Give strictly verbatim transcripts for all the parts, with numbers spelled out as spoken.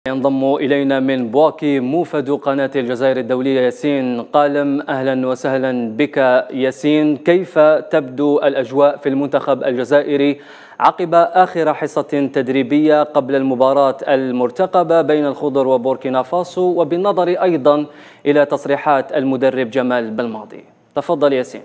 ينضم إلينا من بواكي موفد قناة الجزائر الدولية ياسين قالم. أهلا وسهلا بك ياسين. كيف تبدو الأجواء في المنتخب الجزائري عقب آخر حصة تدريبية قبل المباراة المرتقبة بين الخضر وبوركينا فاسو، وبالنظر أيضا إلى تصريحات المدرب جمال بلماضي؟ تفضل ياسين.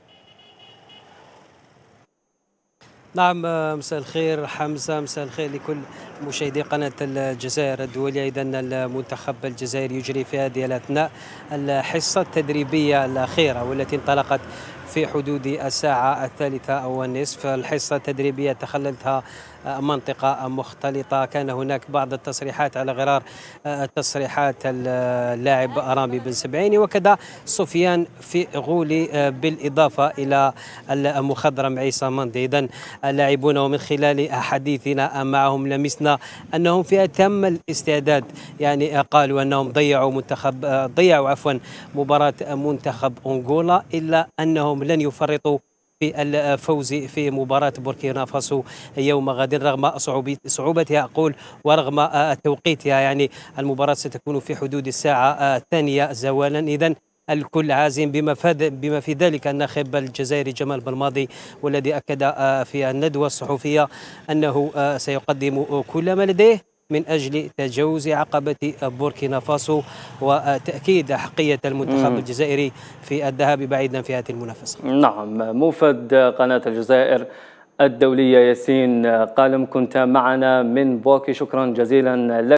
نعم، مساء الخير حمزة، مساء الخير لكل مشاهدي قناة الجزائر الدولية. إذا المنتخب الجزائري يجري في هذه الأثناء الحصة التدريبية الأخيرة والتي انطلقت في حدود الساعة الثالثة أو النصف. الحصة التدريبية تخللتها منطقة مختلطة، كان هناك بعض التصريحات على غرار تصريحات اللاعب رامي بن سبعيني وكذا سفيان في غولي، بالإضافة إلى المخضرم عيسى مندي. إذن اللاعبون ومن خلال حديثنا معهم لمسنا أنهم في أتم الاستعداد، يعني قالوا أنهم ضيعوا منتخب ضيعوا عفوا مباراة منتخب أنغولا، إلا أنهم لن يفرطوا في الفوز في مباراة بوركينا فاسو يوم غد رغم صعوبتها أقول ورغم توقيتها. يعني المباراة ستكون في حدود الساعة الثانية زوالا. إذن الكل عازم، بما بما في ذلك الناخب الجزائري جمال بلماضي، والذي أكد في الندوة الصحفية أنه سيقدم كل ما لديه من أجل تجاوز عقبة بوركينا فاسو وتأكيد حقية المنتخب الجزائري في الذهاب بعيدا في هذه المنافسة. نعم، موفد قناة الجزائر الدولية ياسين قالم كنت معنا من بواكي، شكرا جزيلا لك.